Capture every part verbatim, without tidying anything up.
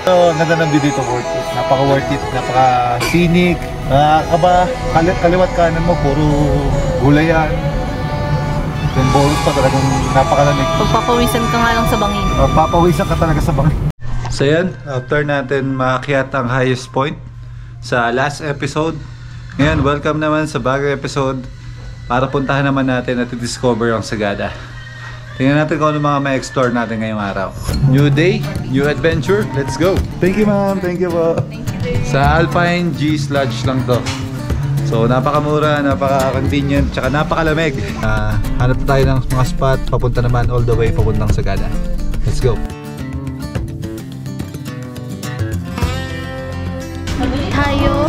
So, ang ganda ng view dito, worth it. Napaka worth it, napaka scenic. Nakakaba, kali kaliwat kanan mo, puro gulayan. Yung bonus pa talagang napakalamig. Pagpapawisan ka nga lang sa bangin. Uh, papawisan ka talaga sa bangin. So yan, after natin maakyat ang highest point sa last episode. Ngayon, welcome naman sa bagong episode para puntahan naman natin at i-discover ang Sagada. Tingnan natin kung ano mga ma-explore natin ngayong araw. New day, new adventure, let's go! Thank you ma'am, thank you po. Sa Alpine G's Lodge lang to. So napakamura, napaka-convenient, tsaka napakalamig. Uh, hanap tayo ng mga spot, papunta naman all the way papuntang Sagada. Let's go! Tayo.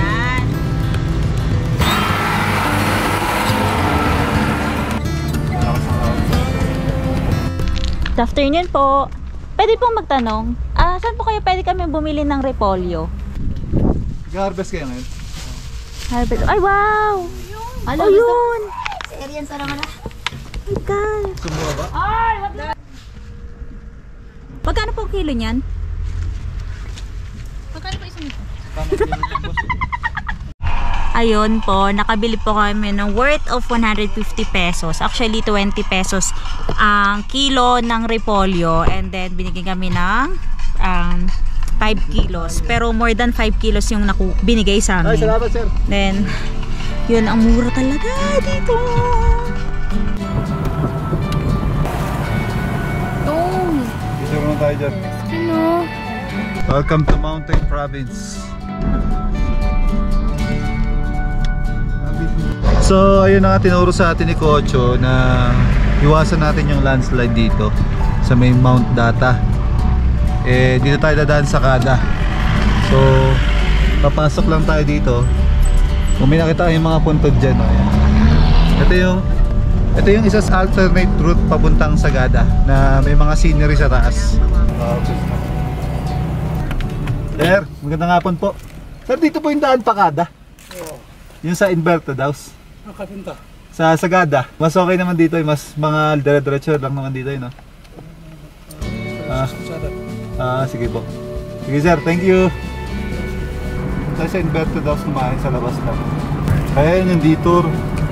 Good afternoon po. Pwede pong magtanong, ah, saan po kayo pwede kami bumili ng repolyo? Nag-harvest kayo ngayon? Harvest. Ay, wow! Ano oh, yun? Serian sa naman na. My God. Sumura ba? Ay, wag na. Magkano po kilo niyan? Magkano po isang ito? Ayun po, nakabili po kami ng worth of one hundred fifty pesos. Actually, twenty pesos ang kilo ng repolyo. And then, binigyan kami ng um, five kilos. Pero more than five kilos yung naku binigay sa amin. Ay, salamat sir. Then, yun, ang mura talaga dito. Oh. Dito muna tayo dyan. Ano? Welcome to Mountain Province. So ayun na nga, tinuro sa atin ni Kocho na iwasan natin yung landslide dito sa may Mount Data. Eh dito tayo dadaan sa Sagada. So papasok lang tayo dito. Kung may nakita yung mga puntod dyan, oh, ayan. Ito yung Ito yung isa sa alternate route papuntang Sagada na may mga scenery sa taas. Sir, magandang hapon po. Sir, dito po yung daan Pakada. Yung sa inverted house. Nakapunta. Sa Sagada. Mas okay naman dito, mas mga dire-diretso lang naman dito, no? Ah, ah, sige po. Sige sir, thank you. Tayo sa inverted house kumain sa labas lang. Kaya yun yung detour.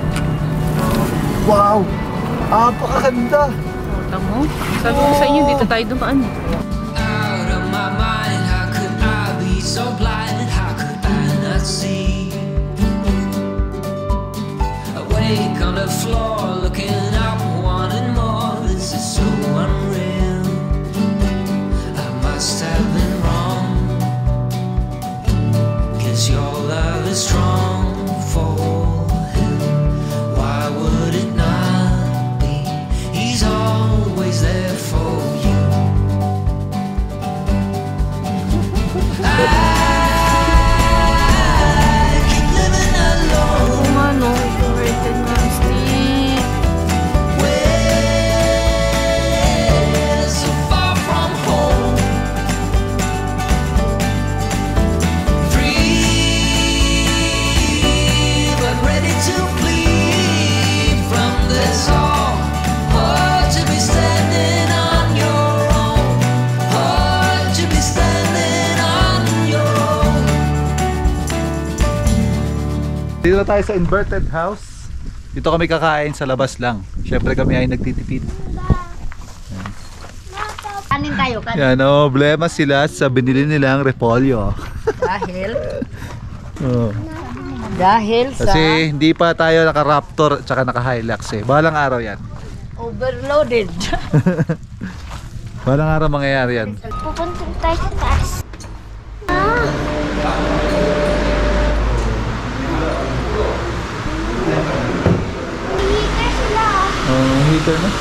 Wow! Ah, pakaganda! Puta mo. Sabi ko sa inyo, dito tayo dumaan. Out of my mind, how could I be so blind? How could I not see? Awake on the floor, looking up, wanting more. This is so unreal. I must have been wrong, 'cause your love is strong for him. Why would it not be? He's always there for you. I keep living alone. Kumano, overrated nga sleep. We're so far from home. Free, but ready to flee from this all. Hard to be standing on your own. Hard to be standing on your own. Dito tayo sa inverted house. Dito kami kakain sa labas lang. Siyempre kami ay nagtitipid. Kanin tayo, kanin. Yan, oh, problema sila sa binili nilang repolyo. Dahil, Oh. dahil sa Kasi hindi pa tayo naka-Raptor at naka-Hilux eh. Balang araw yan. overloaded. Balang araw mangyayari yan. Pupunta tayo sa taas. Ah! Heater sila. Oh, heater na.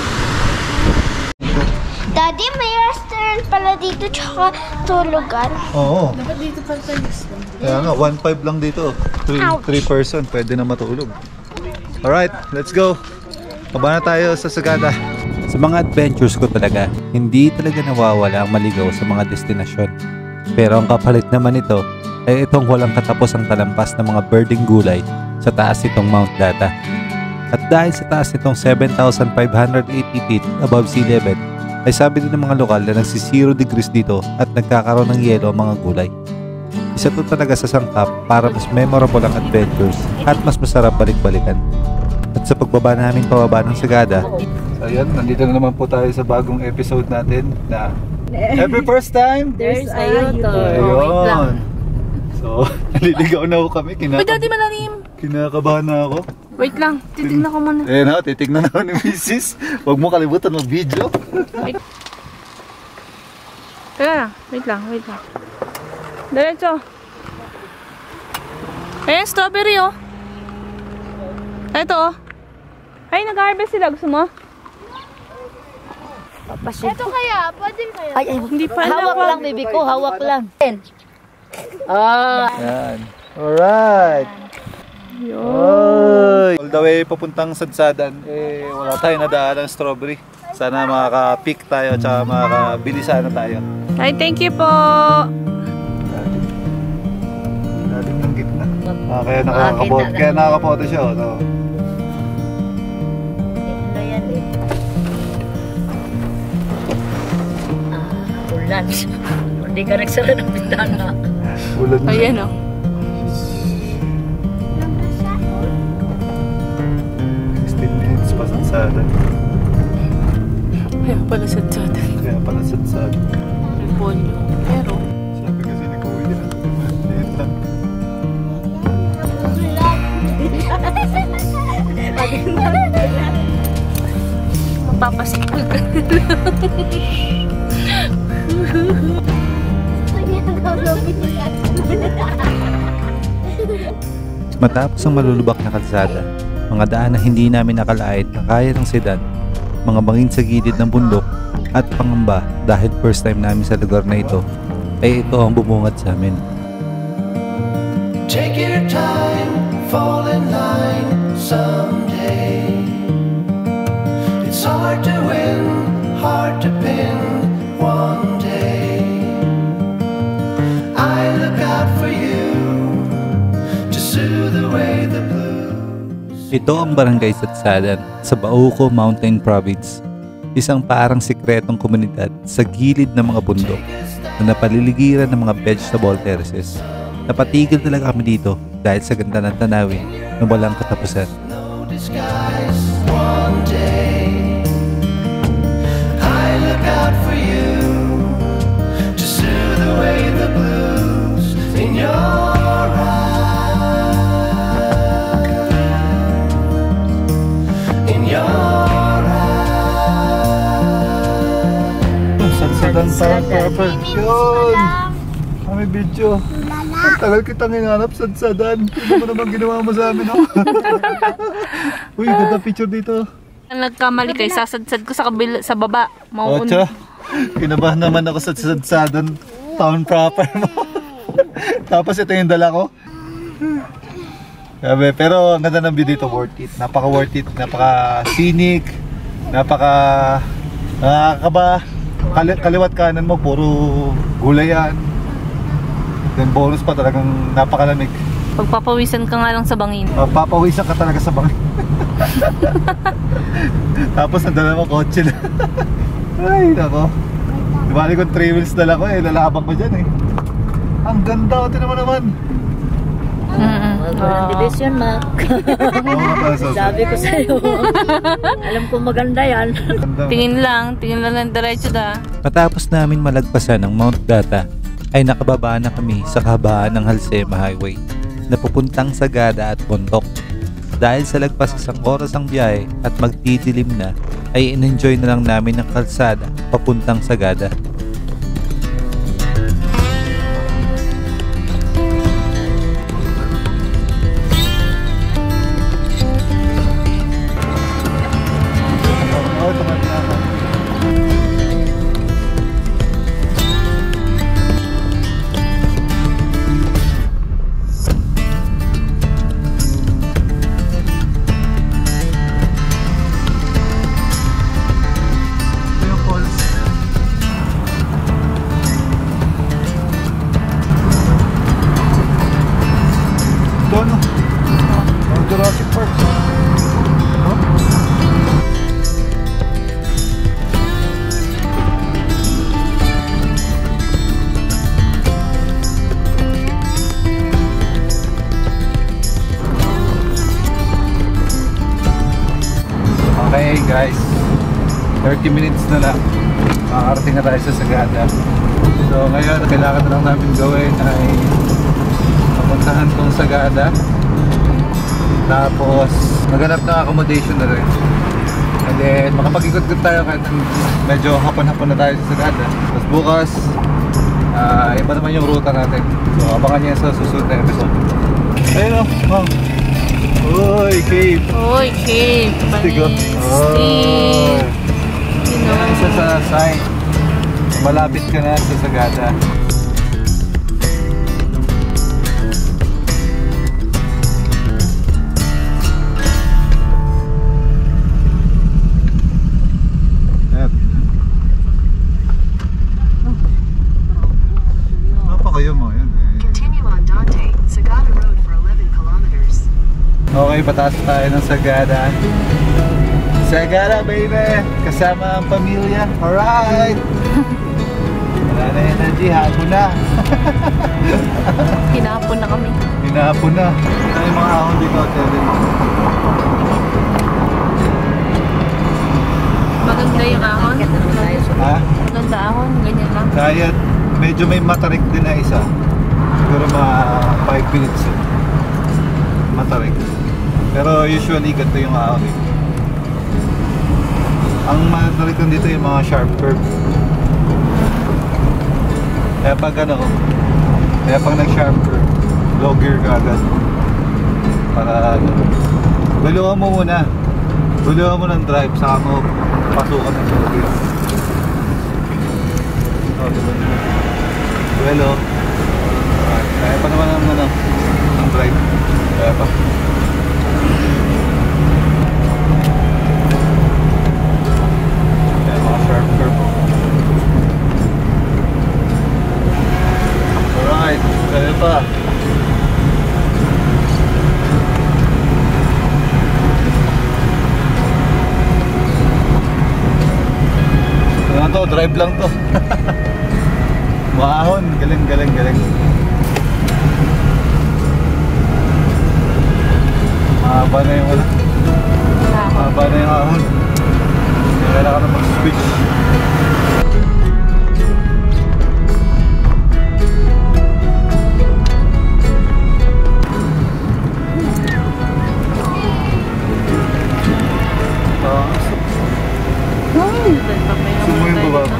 Daddy, may restaurant pala dito tsaka tulugan. Oo. Dapat dito pala tayo. Kaya nga, one five lang dito. three person, pwede na matulog. Alright, let's go. Baba na tayo sa Sagada. Sa mga adventures ko talaga, hindi talaga nawawala ang maligaw sa mga destinasyon. Pero ang kapalit naman ito ay itong walang katapos ang talampas ng mga birding gulay sa taas itong Mount Data. At dahil sa taas nitong seven thousand five hundred eighty feet above sea level, ay sabi din ng mga lokal na nagsi zero degrees dito at nagkakaroon ng yelo ang mga gulay. Isa to talaga sa sangkap para mas memorable ang adventures at mas masarap balik-balikan. At sa pagbaba namin pababa ng Sagada, So ayan, nandito na naman po tayo sa bagong episode natin na every first time There's a U-turn. Ayun. So, naliligaw na ako kami. Kinaka- Uy, dati malalim. kinakabahan na ako. Wait lang, titignan ko muna. Eh na, titignan na ako ni Missus Huwag mo kalimutan mag-video. Teka lang, wait lang, wait lang. Diretso. Ayan, strawberry oh. Ito oh. Ay, nag-harvest sila. Gusto mo? Ito kaya, pwede kaya. Ay, ay, Hindi pa. hawak lang, baby ko, hawak lang. Ah, Yan. Alright. Yun. All the way papuntang Sadsadan, eh wala tayong nadaan ng strawberry. Sana makaka-pick tayo at saka makakabili sana tayo. Ay, thank you po. Lalim ng gitna. Ah, kaya nakakabot, kaya nakakapoto siya. Oh, no? ulan. Hindi ka nagsara ng bintana. Ulan na. Ayan oh. sixteen minutes pa Sadsadan. Ayan pala sa tsadan. Kaya pala Sadsadan. Repolyo. Pero, Sabi kasi ni Kuya nila. Ayun lang. mapapasikul ka. Matapos ang malulubak na kalsada, mga daan na hindi namin nakalain na kaya ng sedan, mga bangin sa gilid ng bundok at pangamba dahil first time namin sa lugar na ito, ay ito ang bumungad sa amin. Take your time, fall in line someday. It's hard to win, hard to pin one day. I look out for you to soothe away the blues. Ito ang Barangay Satsadan sa Bauco Mountain Province, isang parang sikretong komunidad sa gilid ng mga bundok na napaliligiran ng mga vegetable terraces. Napatigil talaga kami dito dahil sa ganda ng tanawin na walang katapusan. No disguise one day. I look out for you to soothe away the blues in your eyes. In your eyes. Sadsadan pa proper. Yun! Kami video. Ang tagal kitang hinanap, Sadsadan. Hindi mo naman ginawa mo sa amin, oh. Uy, ganda picture dito. Nagkamali kayo, sasadsad ko sa kabila, sa baba. Mauun. Ocho, kinabahan naman ako sa Sadsadan town proper mo. Tapos ito yung dala ko. Sabi, pero ang ganda ng view dito, worth it. Napaka worth it, napaka scenic, napaka nakakaba. Kali, kaliwat kanan mo, puro gulayan. Then bonus pa, talagang napakalamig. Pagpapawisan ka nga lang sa bangin. Papawisan ka talaga sa bangin. Tapos nandala mo kotse na. Ay, nako. Dibali kong three wheels dala ko eh, lalabang ko dyan eh. Ang ganda, ito naman naman. Mm-mm. Walang division, Mac. Sabi ko sa'yo. Alam ko maganda yan. Tingin lang, tingin lang ng diretso da. Matapos namin malagpasan ang Mount Data, ay nakababa na kami sa kahabaan ng Halsema Highway na pupuntang Sagada at Bontoc. Dahil sa lagpas isang oras ang biyahe at magdidilim na, ay in-enjoy na lang namin ang kalsada papuntang Sagada. Oh, tumating na ako. Ito yung falls. thirty minutes na lang makakarating na tayo sa Sagada. So ngayon kailangan na lang namin gawin ay mapuntahan tong Sagada, tapos maghanap ng accommodation na rin, and then makapag-ikot-ikot tayo kahit medyo hapon-hapon na tayo sa Sagada. Tapos bukas uh, iba naman yung ruta natin, so abangan niya sa susunod na episode. Ayun o, oh. Uy, cave! Uy, cave! Tigo. Oh. Yan isa sa sign. Malapit ka na sa Sagada. Ayan. Apa kayo mo? Ayan. Continue on Dante, Sagada Road for eleven kilometers. Okay, pataas tayo ng Sagada. Sagada, baby! Kasama ang pamilya. Alright! Wala na energy, hapon na. Hinapon na kami. Hinapon na. Ito yung mga ahon dito, Tevin. Maganda yung ahon. Ha? Maganda ahon, ganyan lang. Kaya medyo may matarik din na isa. Siguro mga five minutes eh. Matarik. Pero usually ganito yung ahon eh. Ang matarik lang dito yung mga sharp curve. Kaya pag ano, kaya pag nag-sharp curve, low gear ka agad. Para ano, guluhan mo muna. Guluhan mo ng drive, saka mo pasukan ng low gear. Oh, diba? Well, oh. Kaya pa naman ang ano, ang drive. Kaya pa. Kaya mga sharp curve. Alright, kaya pa. Ano to, drive lang to. Mahon, galing, galing, galing. Mahaba na yung wala. Mahaba na yung ahon. Kailangan na mag-switch. Sumo yung baba.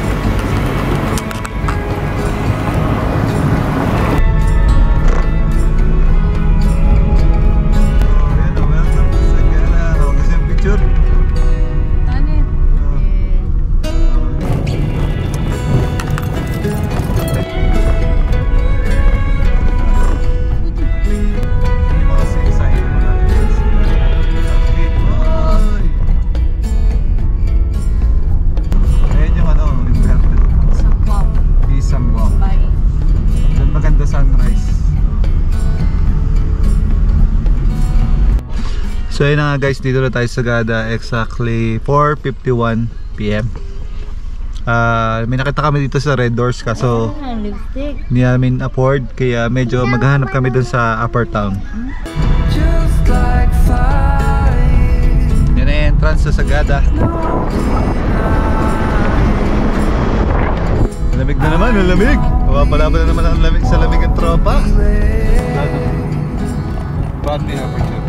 So yun na nga guys, dito na tayo sa Sagada, exactly four fifty-one p m Uh, may nakita kami dito sa Red Doors kaso hindi namin afford, kaya medyo maghahanap kami dun sa upper town. Yan na yung entrance sa Sagada. Lamig na naman, ang lamig! Mapapalaban na naman ang lamig sa lamig ang tropa. Bad me aperture.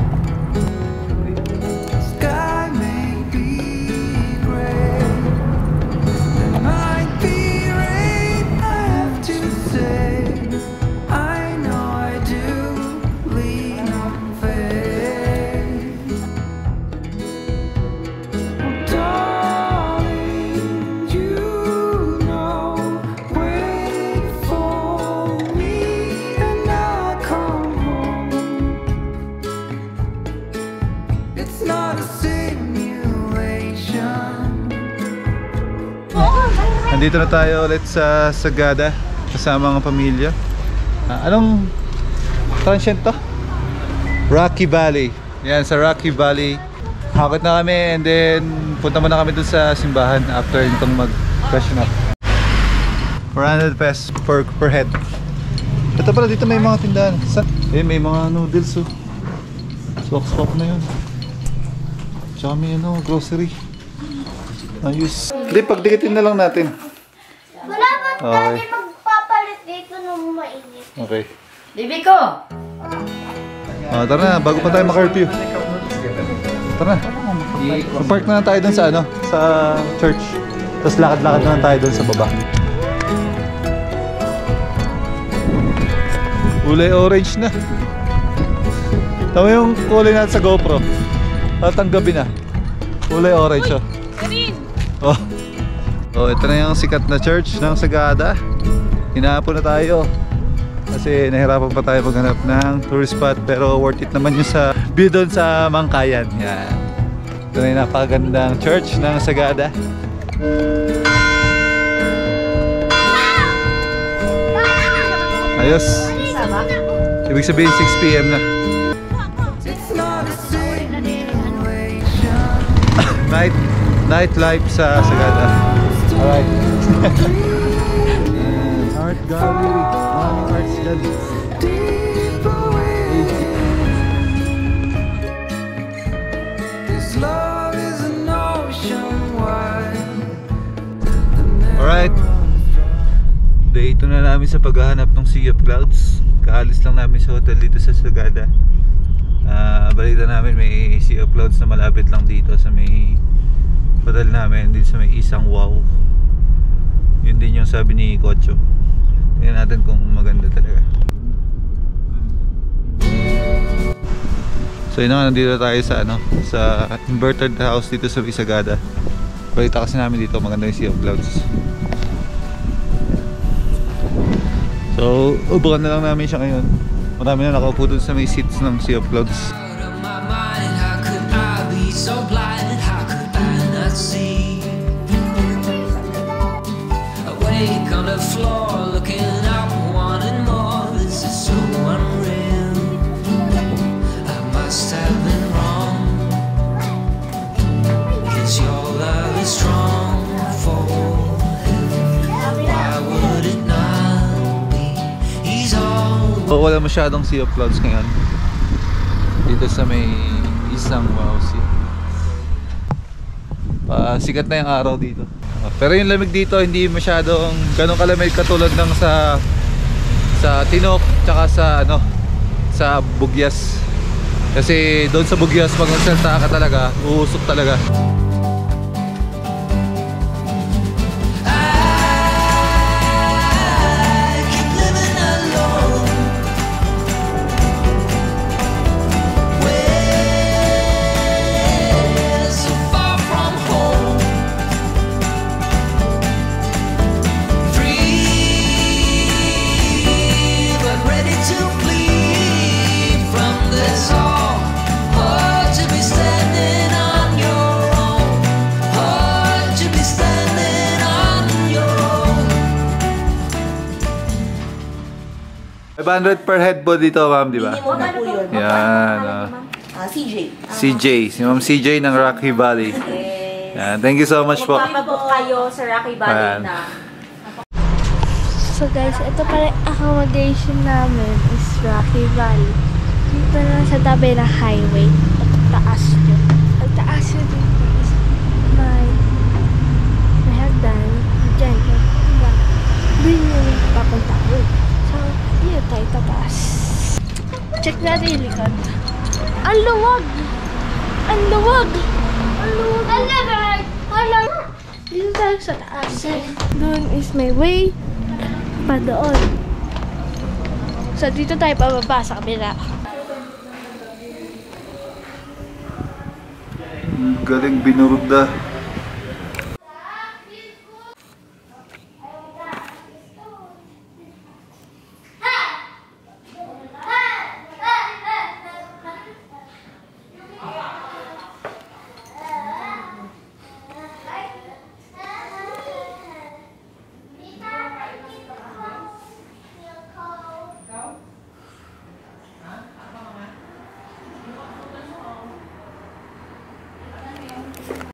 Nandito na tayo ulit sa Sagada kasama ang pamilya. Ah, anong transient to? Rocky Valley. Yan, sa Rocky Valley. Hakot na kami and then punta muna kami dun sa simbahan after itong mag-freshen up. four hundred pesos per, per head. Ito pala, dito may mga tindahan. Eh, may mga noodles oh. Swak-swak na yun. Tsaka may ano, grocery. Ayos. Hindi, pagdikitin na lang natin. Wala ba Okay. tayo magpapalit dito nung mainit? Okay. Bibi ko! Ah, tara na, bago pa tayo maka-curfew. Tara na. Park na lang tayo dun sa ano, sa church. Tapos lakad-lakad na lang tayo dun sa baba. Kulay orange na. Tama yung kulay natin sa GoPro. At ang gabi na. Kulay orange oh. Oh. Oh, ito na yung sikat na church ng Sagada. Hinahapon na tayo. Kasi nahirapan pa tayo maghanap ng tourist spot, pero worth it naman yung sa view doon sa Mangkayan. Yan. Ito na yung napakagandang church ng Sagada. Ayos. Ibig sabihin six p m na. Night night life sa Sagada. Alright. Art gallery. Maraming arts dyan. Alright. Day ito na namin sa paghahanap ng Sea of Clouds. Kaalis lang namin sa hotel dito sa Sagada. Uh, balita namin may Sea of Clouds na malapit lang dito sa may hotel namin, dito sa may Isang Wow. Yun din yung sabi ni Kocho. Tingnan natin kung maganda talaga. So yun nga, nandito tayo sa ano, sa inverted house dito sa Sagada. Balita kasi namin dito maganda yung Sea of Clouds. So ubukan na lang namin siya ngayon. Marami na nakaupo dun sa may seats ng Sea of Clouds. Out of my mind, how could I be so blind? How could I not see? Awake on the floor, looking up, wanting more. This is so unreal. I must have been wrong, 'cause your love is strong for him. Why would it not be? He's all So, wala masyadong Sea of Clouds ngayon dito sa may Isang Wow Sea. Uh, sikat na yung araw dito. Uh, pero yung lamig dito hindi masyadong ganun kalamig katulad ng sa sa Tinok tsaka sa ano sa Bugyas. Kasi doon sa Bugyas pag nagsalta ka talaga, uusok talaga. five hundred per head po dito, ma'am, di ba? Yan. Uh, C J. C J. Si Ma'am C J ng Rocky Valley. Yan. Thank you so much po. Magpapabook kayo sa Rocky Valley Ayan. na. So guys, ito pala yung accommodation namin is Rocky Valley. Dito na sa tabi ng highway. At taas yun. Ang taas yun dito is may may hagdan. Diyan. Diba? Doon yung papunta ko. So, dito tayo tapas. Check natin yung likod. Ang luwag! Ang luwag! Ang luwag! Ang luwag! Ang luwag! Dito tayo sa taas. Doon is may way pa doon. So, dito tayo pababa sa kabila. Galing binurda.